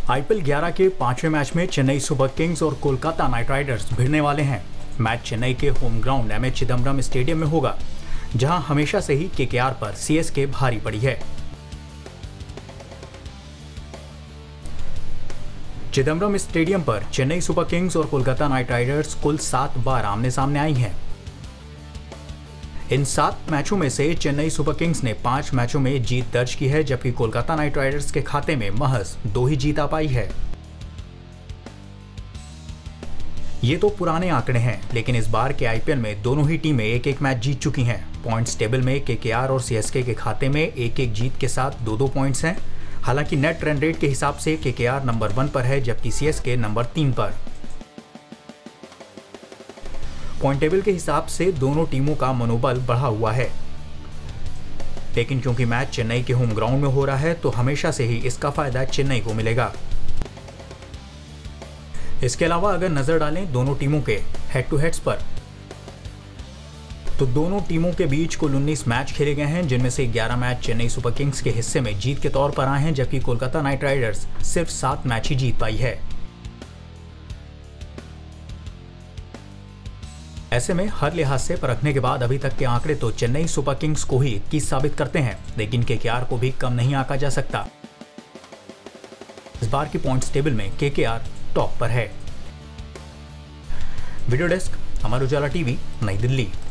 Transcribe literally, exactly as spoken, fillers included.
IPL ग्यारह के पांचवें मैच में चेन्नई सुपर किंग्स और कोलकाता नाइट राइडर्स भिड़ने वाले हैं। मैच चेन्नई के home ground M A Chidambaram stadium में होगा, जहां हमेशा से ही केकेआर पर सीएसके भारी पड़ी है। चिदम्बरम स्टेडियम पर चेन्नई सुपर किंग्स और कोलकाता नाइट राइडर्स कुल सात बार आमने सामने आई हैं। इन सात मैचों में से चेन्नई सुपर किंग्स ने पांच मैचों में जीत दर्ज की है, जबकि कोलकाता नाइट राइडर्स के खाते में महज दो ही जीत आ पाई है। ये तो पुराने आंकड़े हैं, लेकिन इस बार के आईपीएल में दोनों ही टीमें एक एक मैच जीत चुकी हैं। पॉइंट्स टेबल में केकेआर और सीएसके के खाते में एक एक जीत के साथ दो दो पॉइंट्स हैं। हालांकि नेट रन रेट के हिसाब से केकेआर नंबर वन पर है, जबकि सीएसके नंबर तीन पर। पॉइंट टेबल के हिसाब से दोनों टीमों का मनोबल बढ़ा हुआ है, लेकिन क्योंकि मैच चेन्नई के होम ग्राउंड में हो रहा है, तो हमेशा से ही इसका फायदा चेन्नई को मिलेगा। इसके अलावा अगर नजर डालें दोनों टीमों के हेड टू हेड्स पर, तो दोनों टीमों के बीच कुल उन्नीस मैच खेले गए हैं, जिनमें से ग्यारह मैच चेन्नई सुपर किंग्स के हिस्से में जीत के तौर पर आए हैं, जबकि कोलकाता नाइट राइडर्स सिर्फ सात मैच ही जीत पाई है। ऐसे में हर लिहाज से परखने के बाद अभी तक के आंकड़े तो चेन्नई सुपर किंग्स को ही की साबित करते हैं, लेकिन केकेआर को भी कम नहीं आंका जा सकता। इस बार की पॉइंट्स टेबल में केकेआर टॉप पर है। Video desk, Amar Ujala TV, नई दिल्ली।